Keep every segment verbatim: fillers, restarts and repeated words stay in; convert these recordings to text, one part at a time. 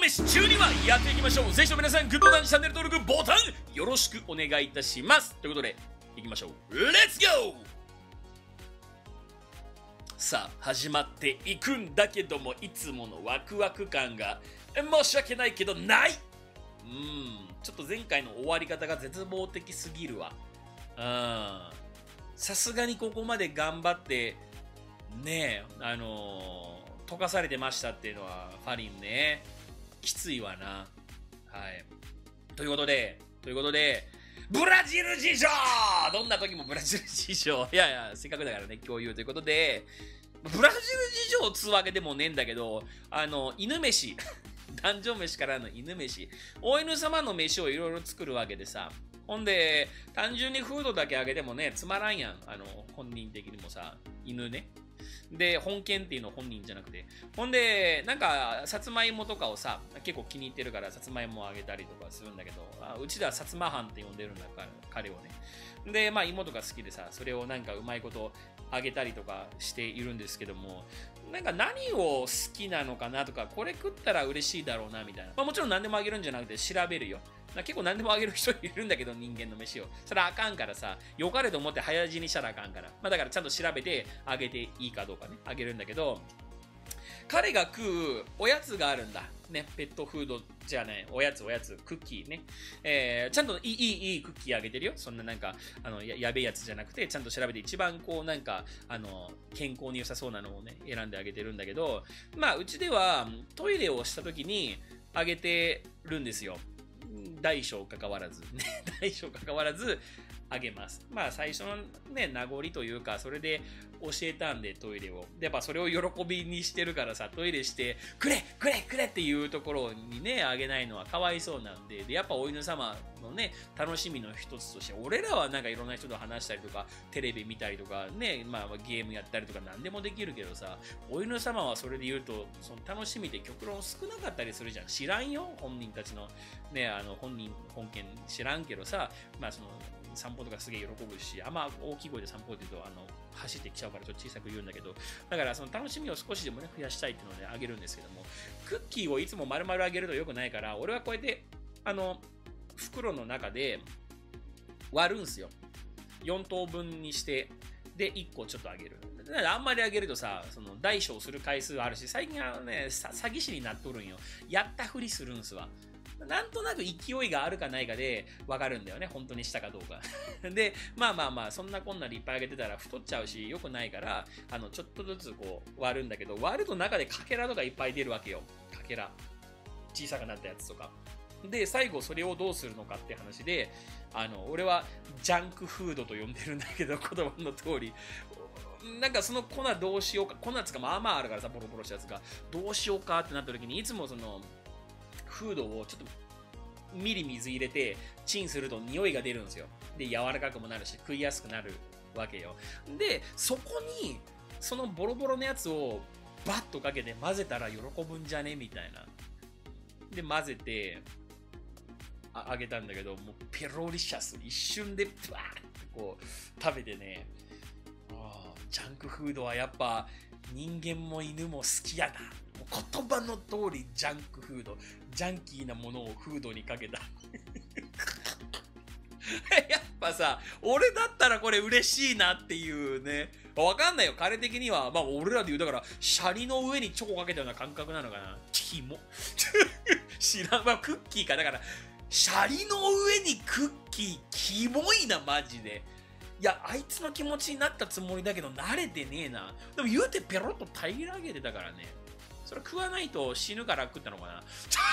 飯中にはやっていきましょう。ぜひとも皆さん、グッドボタン、チャンネル登録ボタンよろしくお願いいたします。ということで、いきましょう。レッツゴー。さあ、始まっていくんだけども、いつものワクワク感が申し訳ないけどない。うん、ちょっと前回の終わり方が絶望的すぎるわ。うん、さすがにここまで頑張ってねえ、あのー、溶かされてましたっていうのはファリンね、きついわな。はい。ということで、ということで、ブラジル事情、どんな時もブラジル事情、いやいや、せっかくだからね、共有ということで、ブラジル事情をつうわけでもねえんだけど、あの、犬飯、ダンジョン飯からの犬飯、お犬様の飯をいろいろ作るわけでさ、ほんで、単純にフードだけあげてもね、つまらんやん。あの、本人的にもさ、犬ね。で、本犬っていうの本人じゃなくて。ほんで、なんか、さつまいもとかをさ、結構気に入ってるから、さつまいもをあげたりとかするんだけど、あうちではさつまはんって呼んでるんだから、彼をね。で、まあ、妹が好きでさ、それをなんかうまいことあげたりとかしているんですけども、なんか何を好きなのかなとか、これ食ったら嬉しいだろうなみたいな。まあ、もちろん何でもあげるんじゃなくて調べるよ。結構何でもあげる人いるんだけど、人間の飯を。それはあかんからさ、良かれと思って早死にしたらあかんから。まあだからちゃんと調べてあげていいかどうかね、あげるんだけど、彼が食うおやつがあるんだ。ね、ペットフードじゃない、おやつおやつ、クッキーね。えー、ちゃんといい、いい、いいクッキーあげてるよ。そんななんか、あの、や、やべえやつじゃなくて、ちゃんと調べて一番こうなんか、あの、健康に良さそうなのをね、選んであげてるんだけど、まあ、うちではトイレをした時にあげてるんですよ。大小関わらず、ね、大小関わらずあげます。まあ最初のね、名残というか、それで教えたんでトイレを。で、やっぱそれを喜びにしてるからさ、トイレして、くれくれくれっていうところにね、あげないのはかわいそうなんで、で、やっぱお犬様のね、楽しみの一つとして、俺らはなんかいろんな人と話したりとか、テレビ見たりとか、ね、まあゲームやったりとか何でもできるけどさ、お犬様はそれで言うと、その楽しみって極論少なかったりするじゃん。知らんよ、本人たちの。ね、あの、本人、本件知らんけどさ、まあその、散歩とかすげえ喜ぶし、あんま大きい声で散歩って言うと、あの、走ってきちゃうからちょっと小さく言うんだけど、だからその楽しみを少しでもね、増やしたいっていうのであげるんですけども、クッキーをいつも丸々あげると良くないから、俺はこうやって、あの、袋の中で割るんすよ。よん等分にして、で、いっこちょっとあげる。あんまりあげるとさ、その大小する回数あるし、最近はね、詐欺師になっとるんよ。やったふりするんすわ。なんとなく勢いがあるかないかで分かるんだよね。本当にしたかどうか。で、まあまあまあ、そんなこんなでいっぱいあげてたら太っちゃうし、良くないから、あの、ちょっとずつこう割るんだけど、割ると中でかけらとかいっぱい出るわけよ。かけら。小さくなったやつとか。で、最後それをどうするのかって話で、あの、俺はジャンクフードと呼んでるんだけど、言葉の通り。なんかその粉どうしようか、粉つかまあまああるからさ、ボロボロしたやつが。どうしようかってなった時に、いつもその、フードをちょっとミリ水入れてチンすると匂いが出るんですよ。で、柔らかくもなるし食いやすくなるわけよ。で、そこにそのボロボロのやつをバッとかけて混ぜたら喜ぶんじゃねみたいな。で、混ぜてああげたんだけど、もうペロリシャス一瞬でブワーってこう食べてね、あジャンクフードはやっぱ人間も犬も好きやな。言葉の通りジャンクフード、ジャンキーなものをフードにかけた。やっぱさ、俺だったらこれ嬉しいなっていうね。わかんないよ。彼的には、まあ俺らで言う、だから、シャリの上にチョコかけたような感覚なのかな。キモ。知らん。まあクッキーか。だから、シャリの上にクッキー、キモいな、マジで。いや、あいつの気持ちになったつもりだけど、慣れてねえな。でも言うてペロッと平らげてたからね。それ食わないと死ぬから食ったのかな。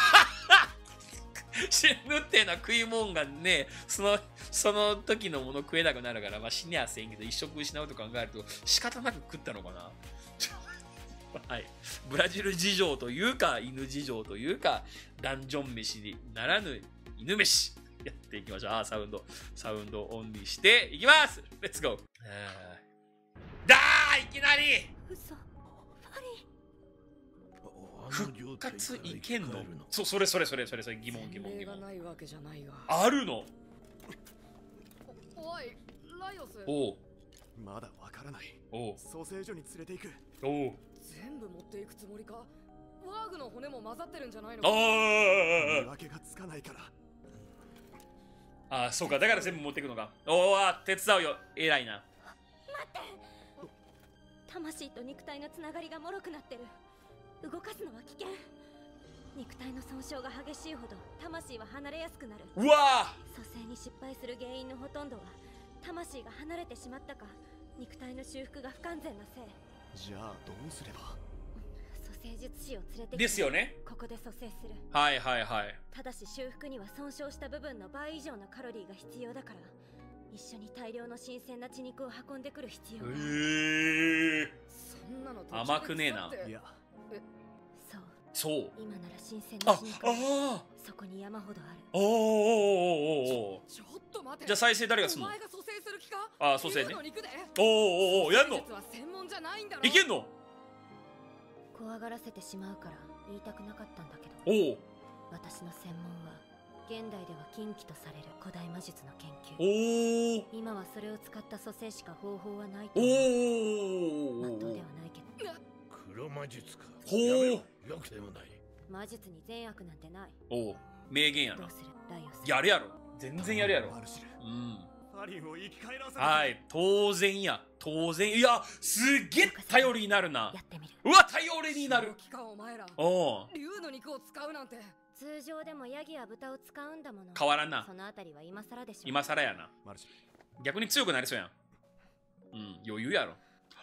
死ぬっていうのは食い物がね、その、その時のもの食えなくなるから、まあ死にゃせんけど、一食失うと考えると仕方なく食ったのかな。はい。ブラジル事情というか、犬事情というか、ダンジョン飯にならぬ犬飯。やっていきましょう。あ、サウンド、サウンドオンにしていきます。レッツゴー。だーいきなり嘘。ファリン。 復活いけんの？そ、それそれそれそれそれ疑問疑問疑問。あるの？ おい、ライオス。 おう。 まだわからない。 おう。 蘇生所に連れて行く。 おう。 全部持っていくつもりか？ ワーグの骨も混ざってるんじゃないのおか。 ー見分けがつかないから。 ああ、そうか、だから全部持っていくのか。おお、手伝うよ。偉いな。 魂と肉体のつながりが脆くなってる。動かすのは危険。肉体の損傷が激しいほど魂は離れやすくなる。 うわ蘇生に失敗する原因のほとんどは魂が離れてしまったか、肉体の修復が不完全なせい。 じゃあどうすれば。 蘇生術師を連れてきてですよね。 ここで蘇生する。 はいはいはい。 ただし修復には損傷した部分の倍以上のカロリーが必要だから、一緒に大量の新鮮な血肉を運んでくる必要がある。 へえ。 そんなの甘くねえな。 いや、 そう、 そう。 今なら新鮮なあ血肉はあそこに山ほどある。 おーおーおーおー。 ちょっと待て。 じゃあ再生誰がすんの？ お前が蘇生する気か？ ああ、蘇生ね竜の肉で。 おーおーおー、やんの？ 蘇生術は専門じゃないんだろ。 いけんの？ 怖がらせてしまうから言いたくなかったんだけど、 おお。 私の専門は現代では禁忌とされる古代魔術の研究。 おお。 今はそれを使った蘇生しか方法はないとお思う。 お。 まっとうではないけど。 黒魔術か。 ほうやめろ。よくでもない。 魔術に善悪なんてない。 おお。名言やなどう。するライオス。 やるやろ。全然やるやろ。 マルシル、 うん。 ファリンを生き返らせる。 はい、当然や。当然。いや、すっげえ頼りになるなや。ってみる。 うわ、頼りになる。 期間お前ら。 おお。 竜の肉を使うなんて。 通常でもヤギや豚を使うんだもの。 変わらんなそ。のあたりは今更でしょ。 今更やな。 マルシル、 逆に強くなりそうやん。うん、余裕やろ。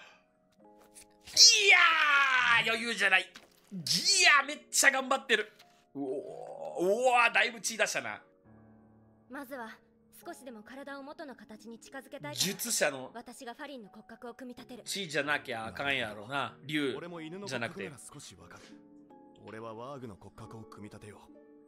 いやー、余裕じゃない。ギヤーめっちゃ頑張ってる。うおー、うわー、だいぶ血出したな。 まずは少しでも体を元の形に近づけたいから術者の私がファリンの骨格を組み立てる。 血じゃなきゃあかんやろな。竜俺も犬のじゃなくて骨格なら少しわかる。俺はワーグの骨格を組み立てよ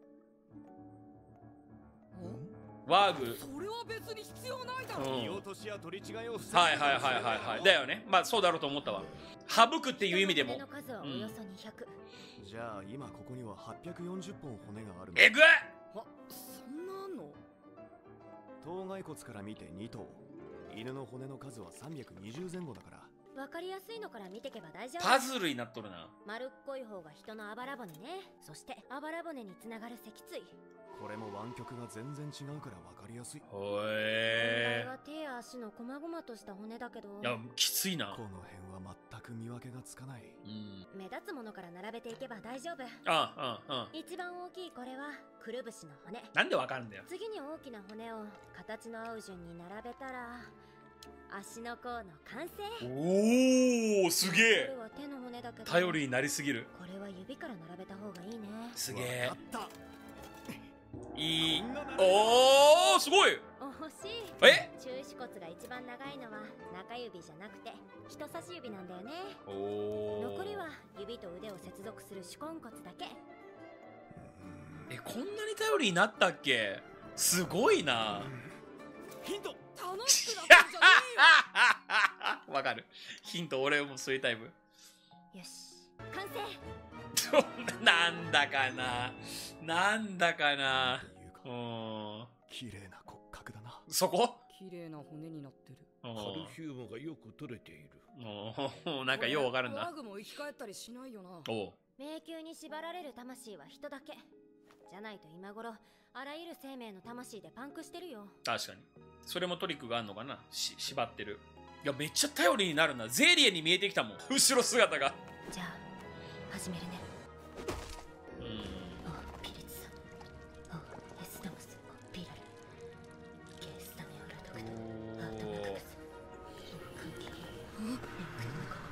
ワーグ。 それは別に必要ないだろ。 うんう。見落としや取り違いを防ぐ。 はいはいはいはいはい。だよね。まあそうだろうと思ったわ。省くっていう意味でも人の骨の数はおよそにひゃく。 じゃあ今ここにははっぴゃくよんじゅっぽん骨がある。 えぐっ。 あ、そんなあんの？ 頭蓋骨から見てに頭。犬の骨の数はさんびゃくにじゅう前後だから。 わかりやすいのから見てけば大丈夫。 パズルになっとるな。 丸っこい方が人のあばら骨ね。そしてあばら骨につながる脊椎。 これも湾曲が全然違うからわかりやすい。 ほ問え題は手や足の細々とした骨だけど、 ー。いや、きついなこ。の辺は全く見分けがつかない。 うん。 目立つものから並べていけば大丈夫。 ああ、うん、うん。 一番大きいこれはくるぶしの骨。 なんでわかるんだよ。 次に大きな骨を形の合う順に並べたら足の甲の完成。 おお、すげこえ。 れは手の骨だけど、 頼りになりすぎる。 これは指から並べた方がいいね。 すげえわ。かっいいこんなな。 おお、すごい。 お欲しい。 え中指骨が一番長いのは中指じゃなくて人差し指なんだよね。 おお。 残りは指と腕を接続する手根骨だけ。 え、こんなに頼りになったっけ？すごいな。 ヒント。 楽しくなってんじゃねえよ。 わかる。ヒント、俺もそういうタイプ。 よし、完成。 なんだかな。なんだかな。 というかうーん。 綺麗な骨格だな。 そこ？ 綺麗な骨になってる。 うカルシウムがよく取れている。 ん。うんなんかようわかるんだワー。グも生き返ったりしないよな。 おう。 迷宮に縛られる魂は人だけじゃないと今頃あらゆる生命の魂でパンクしてるよ。 確かに。それもトリックがあるのかな。し縛ってる。いや、めっちゃ頼りになるな。ゼリエに見えてきたもん。後ろ姿が。 じゃあ始めるね。 うん。 オーピリツさん、オーエスダムス、オピラル、ケースタネオラドクタ、アートナクルス、オークンキー、ネックノコ、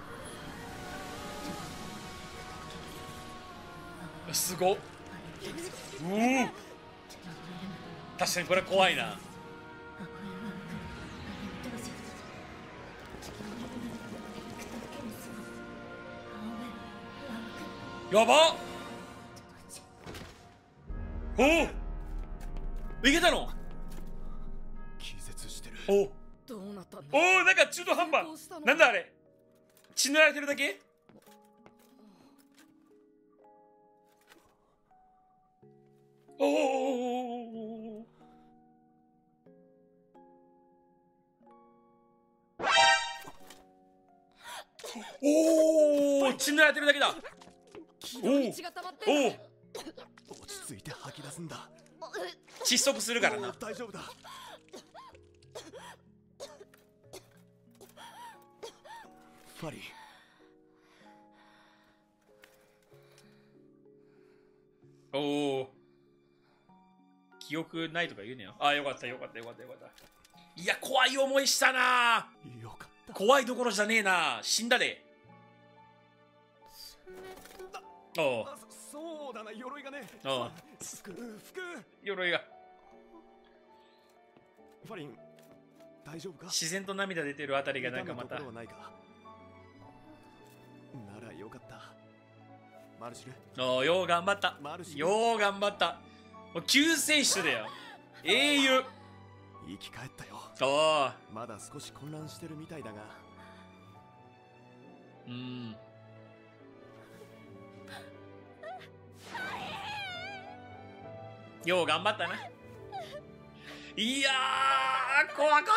すごっ。うお。確かにこれ怖いな。やばっ。おお、いけたの？ 気絶してる。 おどうなったんだ。 おお、なんか中途半端。なんだあれ？血塗られてるだけ？おお。おお、血塗られてるだけだ。 綺常に血が溜まっておおる。 落ち着いて吐き出すんだ。 窒息するからもうな。 大丈夫だ。ファリー、 おお。記憶ないとか言うねよ。ああ、よかったよかったよかったよかった。いや、怖い思いしたな。 よかった。 怖いどころじゃねえな。死んだで。おお。 あ、そそうだな、鎧がね。 ああ服、服。 鎧が。 ファリン、大丈夫か？ 自然と涙出てるあたりがなんかまた痛むところはないか？ならよかった。マルシル、 おお、よう頑張った。 マルシル、 よう頑張った。もう救世主だよ。英雄。 生き返ったよ。 おお。 まだ少し混乱してるみたいだが。 うん。よう頑張ったな。いやー、怖かった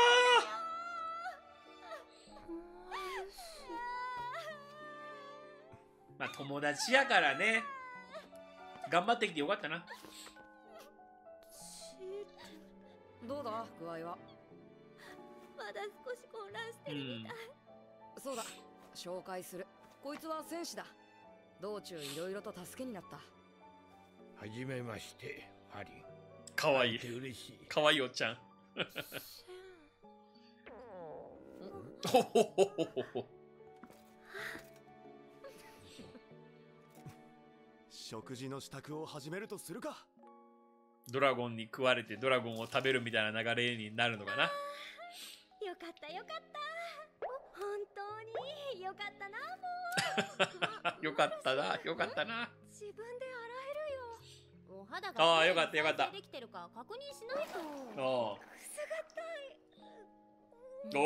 ー。まあ友達やからね。頑張ってきてよかったな。 どうだ具合は。 まだ少し混乱してるみたい。 そうだ、紹介する。こいつは戦士だ。道中いろいろと助けになった。 はじめまして、ハリー。 かわいい会えて嬉しい。 かわいいおっちゃん。ほほほほほほ。 食事の支度を始めるとするか。 ドラゴンに食われてドラゴンを食べるみたいな流れになるのかな。 よかったよかった。本当によかったな。もうよかったな、よかったな。 自分で洗えるよ。お肌あがあよかったよかった再生できてるか確認しないと。 おくすがたい。 お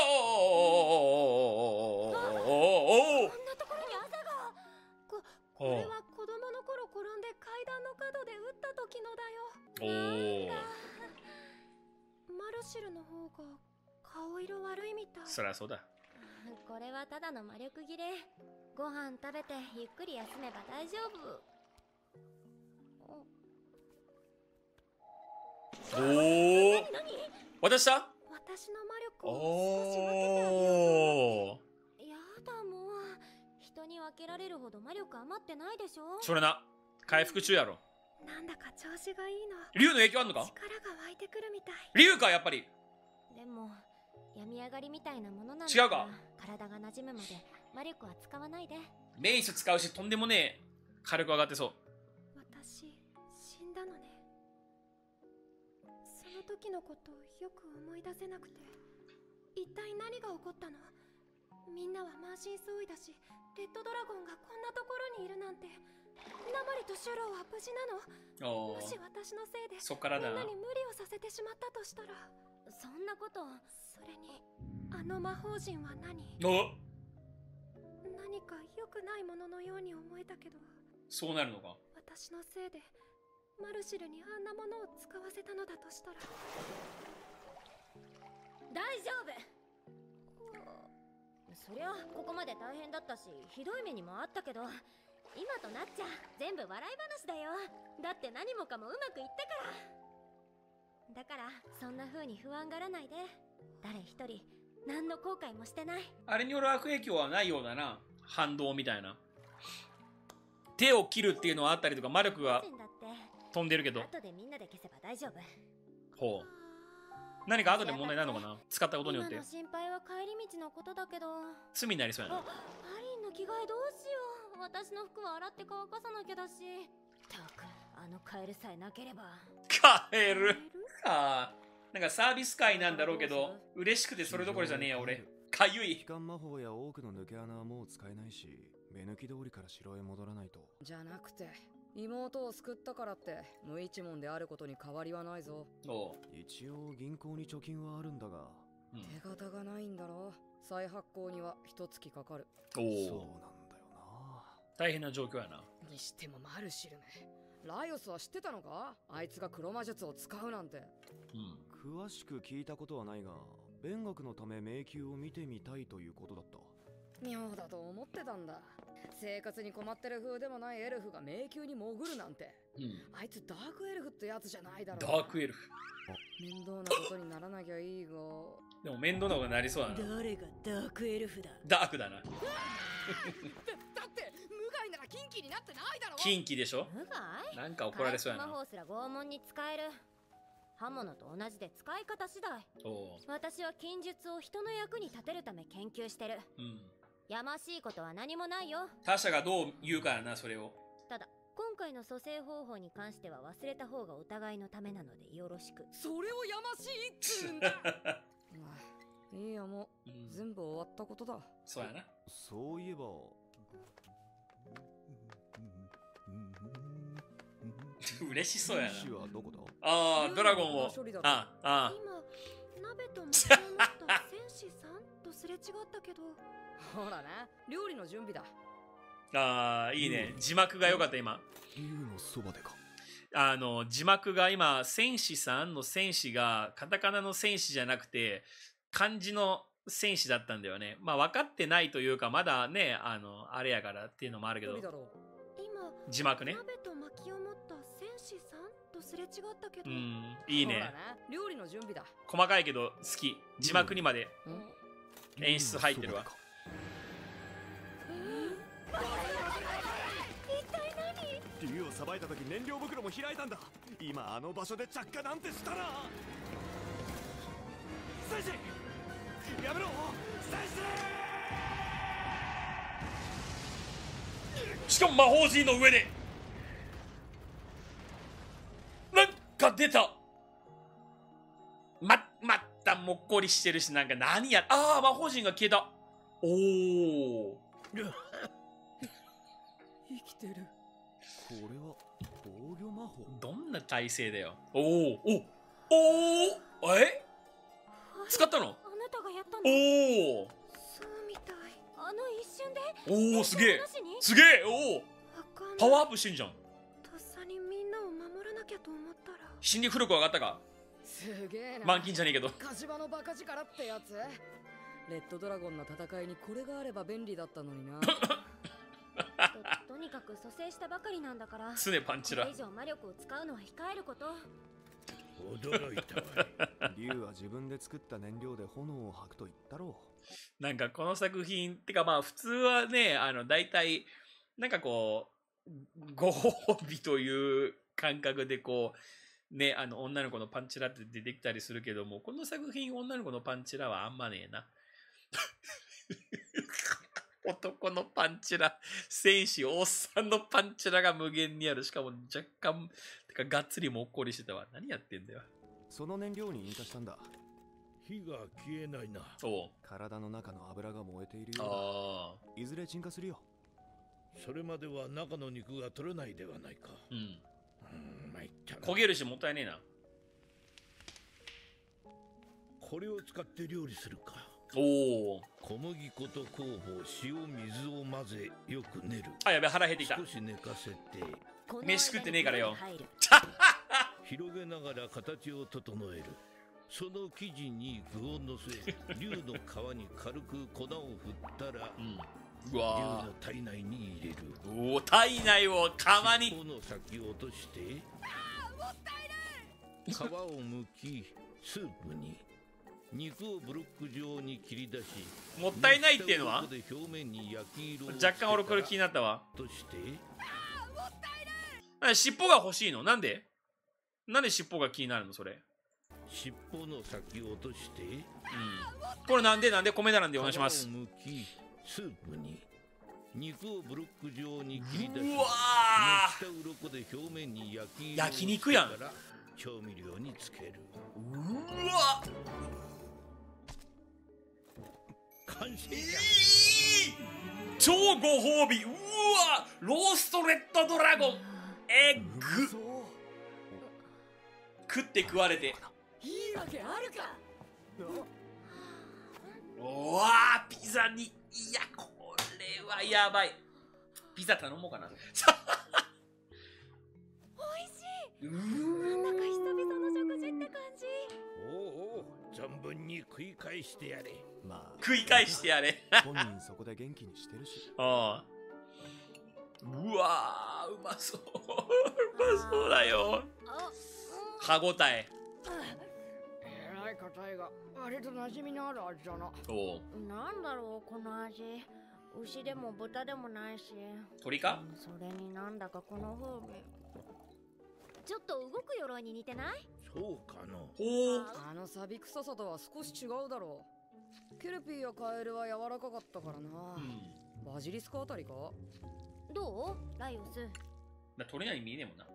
おおこんなところに朝が。ここれは子供の頃転んで階段の角で打った時のだよ。 おお。 マルシルの方が顔色悪いみたい。 そりゃそうだ。 これはただの魔力切れ。ご飯食べてゆっくり休めば大丈夫。 おお。 何何？ 渡した？ 私の魔力おを少し分けてあげようお。 と。やだもう。人に分けられるほど魔力余ってないでしょ。 それな。回復中やろ。 なんだか調子がいいの。 竜の影響あんのか？ 力が湧いてくるみたい。 竜かやっぱり。 でも病み上がりみたいなものなんだ違うか。 体が馴染むまで魔力は使わないで。 メイス使うしとんでもねえ火力上がってそう。 私死んだのね。その時のことをよく思い出せなくて、一体何が起こったの？みんなは満身創痍だし、レッドドラゴンがこんなところにいるなんて。ナマリとシュローは無事なの？ おお。 もし私のせいでそっからだな。 みんなに無理をさせてしまったとしたら。そんなこと。それにあの魔法陣は何？ お。 何か良くないもののように思えたけど。 そうなるのか。 私のせいでマルシルにあんなものを使わせたのだとしたら。大丈夫。そりゃここまで大変だったしひどい目にもあったけど、今となっちゃ全部笑い話だよ。だって何もかもうまくいったから。だからそんな風に不安がらないで。誰一人何の後悔もしてない。 あれによる悪影響はないようだな。反動みたいな。手を切るっていうのはあったりとか、魔力が飛んでるけど。 後でみんなで消せば大丈夫。 ほう。何か後で問題なのかな、使ったことによって。 今の心配は帰り道のことだけど。 罪になりそうやな。 あ、ハリンの着替えどうしよう。私の服は洗って乾かさなきゃだし。ったく、あのカエルさえなければ。 カエルか。なんかサービス会なんだろうけど、嬉しくてそれどころじゃねえや俺。かゆい。 機関魔法や多くの抜け穴はもう使えないし、目抜き通りから城へ戻らないと。 じゃなくて妹を救ったからって無一文であることに変わりはないぞ。 おう。 一応銀行に貯金はあるんだが、 うん、 手形がないんだろ。再発行には一月かかる。 おそうなんだよな。 大変な状況やな。 にしてもマルシルめ、ライオスは知ってたのか？あいつが黒魔術を使うなんて。 うん。 詳しく聞いたことはないが、勉学のため迷宮を見てみたいということだった。 妙だと思ってたんだ。 生活に困ってる風でもないエルフが迷宮に潜るなんて、 うん、 あいつダークエルフってやつじゃないだろう。 ダークエルフ。 面倒なことにならなきゃいいが。 でも面倒なことになりそうだな。 誰がダークエルフだ。 ダークだな。だ, だって無害なら禁忌になってないだろ。 禁忌でしょ。 無害？ なんか怒られそうやな。 魔法すら拷問に使える。刃物と同じで使い方次第。 お私は禁術を人の役に立てるため研究してる。 うん。 やましいことは何もないよ。 他者がどう言うからな、それを。 ただ今回の蘇生方法に関しては忘れた方がお互いのためなのでよろしく。 それをやましいっつうんだ。いいや、もう、うん、全部終わったことだ。 そうやな。 そういえば嬉しそうやな。 はどこだ？ ああ、ドラゴンを。ああ。 今鍋と巻きを持った戦士さんとすれ違ったけど。 ほらな、料理の準備だ。 ああ、いいね。字幕が良かった今。 竜のそばでか。 あの字幕が今戦士さんの戦士がカタカナの戦士じゃなくて漢字の戦士だったんだよね。まあ分かってないというかまだね、あのあれやからっていうのもあるけど。字幕ね。 鍋と巻きを持った戦士さんとすれ違ったけど。 うん、いいね。 料理の準備だ。 細かいけど好き。字幕にまで演出入ってるわ。 竜をさばいた時燃料袋も開いたんだ。今あの場所で着火なんてしたら。戦士やめろ戦士。しかも魔法陣の上でなんか出た。ままたもっこりしてるし、なんか何や。ああ、魔法陣が消えた。おお生きてる。 これは防御魔法。 どんな体勢だよ。おおおおおえ使ったの？ あなたがやったの？ おおそうみたい。あの一瞬で。 おおすげえすげえ。おおパワーアップしてんじゃん。 とっさにみんなを守らなきゃと思ったら心理力上がったか。 すげえな。 満金じゃねえけど。 火事場のバカ力ってやつ。レッドドラゴンの戦いにこれがあれば便利だったのにな。 と, とにかく蘇生したばかりなんだから常パンチラ。 これ以上魔力を使うのは控えること。 驚いたわい。 竜は自分で作った燃料で炎を吐くと言ったろう。なんかこの作品ってかまあ普通はね、あの大体なんかこうご褒美という感覚でこうね、あの女の子のパンチラって出てきたりするけども、この作品女の子のパンチラはあんまねえな。男のパンチラ、戦士、おっさんのパンチラが無限にある。しかも若干、てかがっつりもっこりしてたわ。何やってんだよ。 その燃料に引火したんだ。 火が消えないな。 そう。 体の中の油が燃えているようだ。ああ。いずれ鎮火するよ。 それまでは中の肉が取れないではないか。 うん。うん、 参ったな。 焦げるしもったいねえな。 これを使って料理するか。 おお。 小麦粉と酵母、塩水を混ぜよく練る。 あ、やべ、腹減ってきた。 少し寝かせて飯食ってねえからよ。 広げながら形を整える。その生地に具をのせ、竜の皮に軽く粉を振ったら、うん、うわ竜の体内に入れる。 おお、体内を釜に。 尻尾の先を落として、あーもったいない。皮を剥き、スープに。肉をブロック状に切り出し、 もったいないっていうのは若干俺これ気になったわ。 として尻尾が欲しいの？なんでなんで尻尾が気になるの？それ尻尾の先を落として、うん、 これなんでなんで米田なんでお願いします。 皮を剥きスープに肉をブロック状に切り出し、 うわ熱した鱗で表面に焼き色焼肉やん。 調味料につける。 うわ完成じゃん。 超ご褒美。うわローストレッドドラゴンエッグ食って食われていいわけあるか。 うわピザに、いやこれはやばい。ピザ頼もうかな。 おいしい。なんだか久々の食事って感じ。 おうおう存分に食い返してやれ。 まあ、 食い返してやれ。 本人そこで元気にしてるし。 ああうわー、うまそう。うまそうだよ。歯ごたえ。 えらい硬いが割と馴染みのある味だな。 おう。 なんだろうこの味。牛でも豚でもないし。 鳥か？ それになんだかこの風味。ちょっと動く鎧に似てない？ そうかの。 ほう。 あのサビ臭さとは少し違うだろう。ケルピーやカエルは柔らかかったからな。 うん。 バジリスクあたりか？ どうライオス。 だ鳥に見えねえもんな。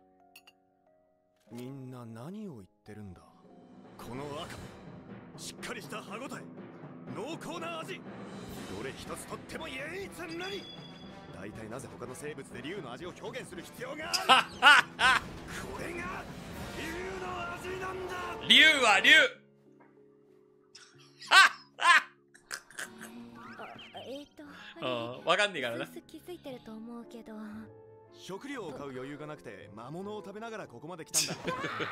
みんな何を言ってるんだ。この赤、しっかりした歯ごたえ、濃厚な味、どれ一つとっても唯一無二。大体なぜ他の生物で竜の味を表現する必要がある？これが竜の味なんだ。 竜は竜。 えっとああ、わかんねえからな。 すす気づいてると思うけど。 食料を買う余裕がなくて魔物を食べながらここまで来たんだ。 すごい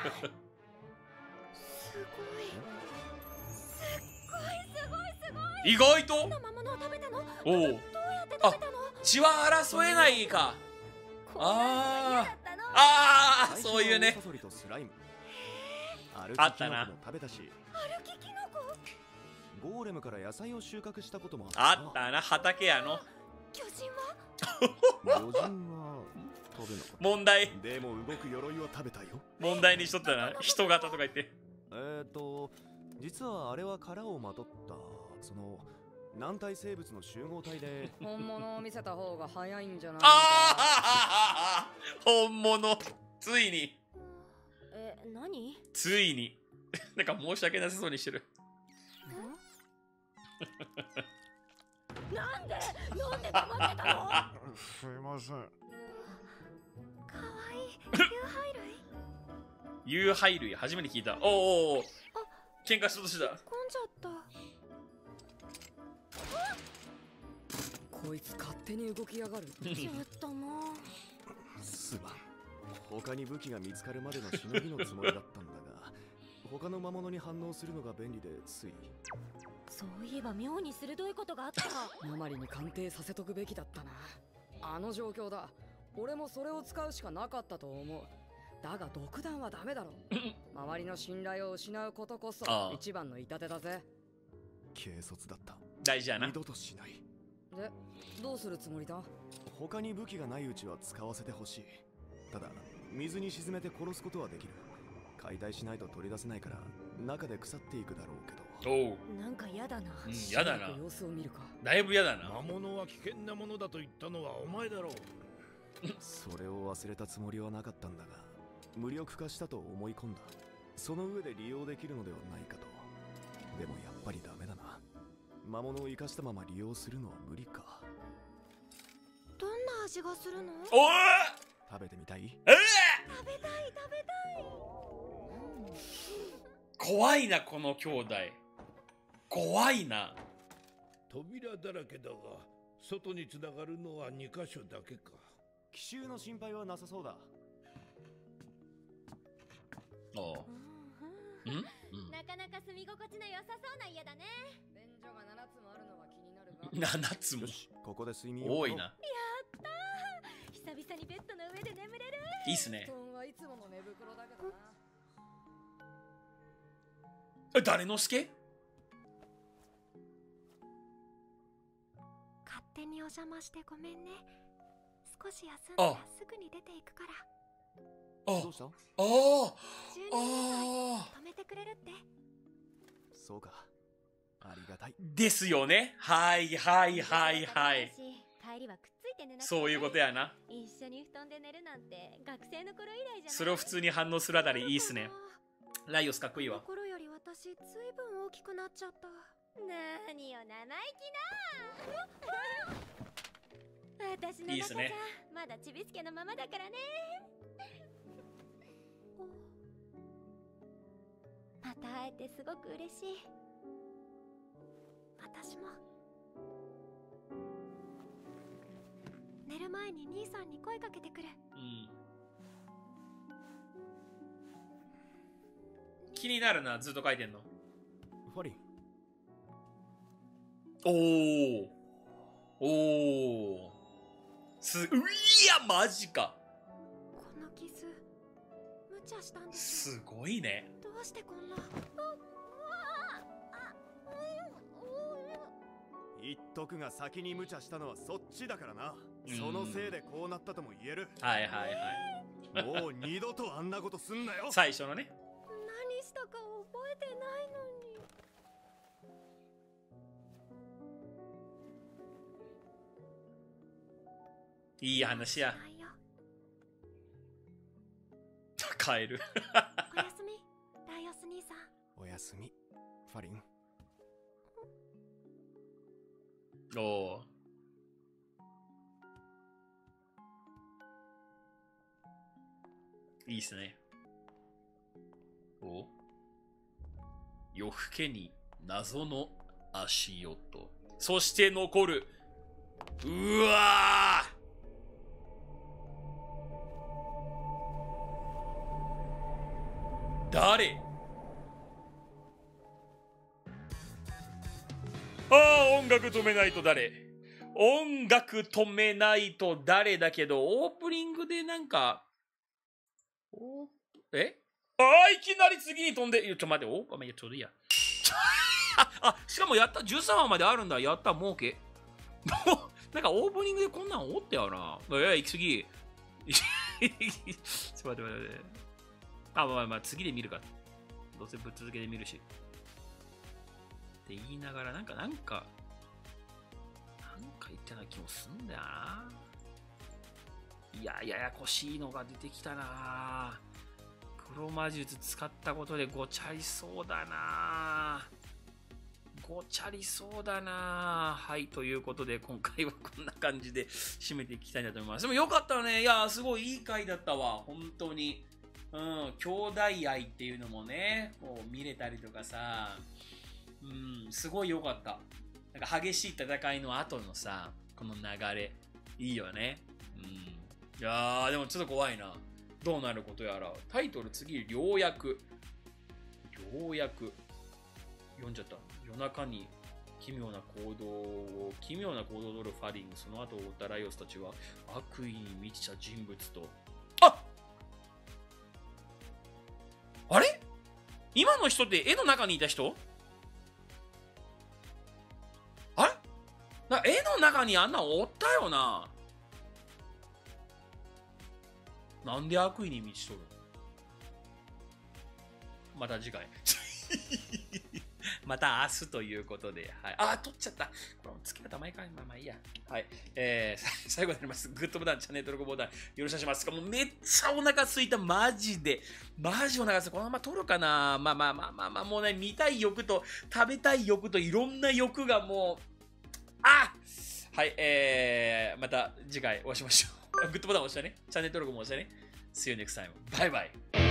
すっごいすごいすごい。 意外とどんな魔物を食べたの？ おう。 どうやって食べたの？ 血は争えないか。 こんなのが嫌だったの？ ああ、 最初はそういうね大サソリとスライム、 あったな。 歩きキノコも食べたし、 歩きキノコ？ ゴーレムから野菜を収穫したこともああったな、畑やの。 巨人は？ 魚人は食べなかっ問題、 た。でも動く鎧は食べたよ。 問題にしとったな。人型とか言って。 えーと実はあれは殻をまとったその軟体生物の集合体で。 本物を見せた方が早いんじゃないああ、本物。ついに。 え、何？ ついに。なんか申し訳なさそうにしてる。 なんでなんで黙ってたの？ すいません。 かわいい。有害類？ 有害類初めて聞いた。おおおお。喧嘩しようとしてた。 混んじゃった。 こいつ勝手に動きやがる。 ちょっともう。 すまん。他に武器が見つかるまでのしのぎのつもりだったんだが、他の魔物に反応するのが便利でつい。 そういえば妙に鋭いことがあった。 ママリに鑑定させとくべきだったな。あの状況だ。俺もそれを使うしかなかったと思う。だが独断はダメだろ。周りの信頼を失うことこそ一番の痛手だぜ。 軽率だった。 大事やな。 二度としない。 で、どうするつもりだ？ 他に武器がないうちは使わせてほしい。ただ水に沈めて殺すことはできる。解体しないと取り出せないから中で腐っていくだろうけど。 おう。 なんか嫌だな。 うん、やだな。 様子を見るか。 だいぶやだな。 魔物は危険なものだと言ったのはお前だろう。 それを忘れたつもりはなかったんだが、無力化したと思い込んだ。その上で利用できるのではないかと。でもやっぱりダメだな。魔物を生かしたまま利用するのは無理か。 どんな味がするの？ おい。 食べてみたい？ ええ食べたい食べたい。 怖いなこの兄弟。怖いな。 扉だらけだが外につながるのはにかしょだけか。 奇襲の心配はなさそうだ。 おう。うん？うん。 なかなか住み心地の良さそうな家だね。 便所がななつもあるのは気になるが。 ななつもよ。し、ここで睡眠を。 多いな。 やったー。久々にベッドの上で眠れる。 いいっすね。 布団はいつもの寝袋だけどな。 え、誰の助？ 勝手にお邪魔してごめんね。少し休んだらすぐに出ていくから。 あどうした？ ああじゅうににんあ止めてくれるって。 そうか。ありがたい。 ですよね。はいはいはいはい。 帰りはくっついて寝なくてね。 そういうことやな。 一緒に布団で寝るなんて学生の頃以来じゃない。 それを普通に反応するあたりいいっすね。ライオスかっこいいわ。 頃より私ずいぶん大きくなっちゃった。なーによ生意気な。私の中じゃいいっすね。 まだちびすけのままだからね。また会えてすごく嬉しい。私も寝る前に兄さんに声かけてくる。 うん。気になるな、ずっと書いてんの。 ファリン。 おおおお。 す、ういや、マジか。 この傷、無茶したんですすごいね。 どうしてこんな。 言っとくが先に無茶したのはそっちだからな。そのせいでこうなったとも言える。 はいはいはい。 もう二度とあんなことすんなよ。 最初のね。 何したか覚えてないのに。 いい話や。帰る。 おやすみ、ライオス兄さん。 おやすみ、ファリン。 おお。いいっすね。お夜更けに謎の足音。そして残る。うわー誰？ああ、音楽止めないと誰？音楽止めないと誰だけど、オープニングでなんか、おえああ、いきなり次に飛んで、いやちょっと待って、おあ、まあ、いや、ちょうどいいや。あ、あ、しかもやった、じゅうさんわまであるんだ。やった、儲け。もう、なんかオープニングでこんなんおったよな。いや、行き過ぎ。ちょっと待って待って待って。あ、まあまあ、次で見るか。どうせぶっ続けで見るし。って言いながら、なんか、なんか、なんか言ったような気もすんだよな。いや、ややこしいのが出てきたな。黒魔術使ったことでごちゃりそうだな。ごちゃりそうだな。はい、ということで、今回はこんな感じで締めていきたいなと思います。でもよかったね。いや、すごいいい回だったわ。本当に。うん、兄弟愛っていうのもね、こう見れたりとかさ、うん、すごい良かった。なんか激しい戦いの後のさ、この流れ、いいよね。うん。いやー、でもちょっと怖いな。どうなることやら。タイトル次、良薬。良薬。読んじゃった。夜中に奇妙な行動を、奇妙な行動を取るファリング、その後を追ったライオスたちは、悪意に満ちた人物と、ああれ今の人って絵の中にいた人？あれな絵の中にあんなおったよな。なんで悪意に満ちとる？また次回。また明日ということで、はい。あ、取っちゃった。これも付き合った前かい。まあまあいいや。はい。えー、最後になります。グッドボタン、チャンネル登録ボタン、よろしくお願いします。もうめっちゃお腹すいた。マジで。マジお腹すいた。このまま取るかな。まあまあまあまあまあ、もうね、見たい欲と、食べたい欲と、いろんな欲がもう、あはい。えー、また次回お会いしましょう。グッドボタン押したね。チャンネル登録も押したね。See you next time. バイバイ。